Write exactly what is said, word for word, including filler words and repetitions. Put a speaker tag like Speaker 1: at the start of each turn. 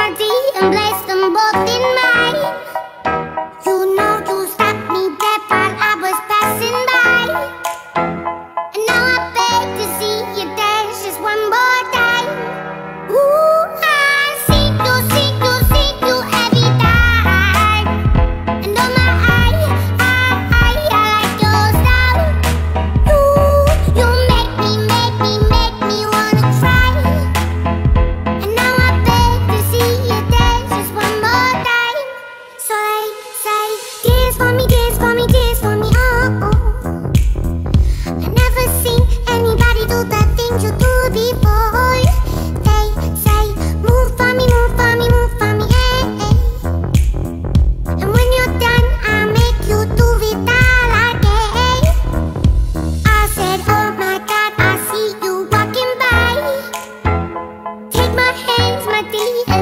Speaker 1: my D and place them both in mine. You know you stopped me dead while I was passing by, and now I beg to see you dance just one more time. Ooh, I see you, see you, see you every time. And oh my, I, I, I, I like your style. You, you make me, make me, make me wanna cry. And now I beg to see you dance just one more time. So they say, dance for me, dance for me, dance for me, oh, oh. I never seen anybody do the things you do before. They say, move for me, move for me, move for me, eh, eh. And when you're done, I'll make you do it all again. I said, oh my God, I see you walking by. Take my hands, my D,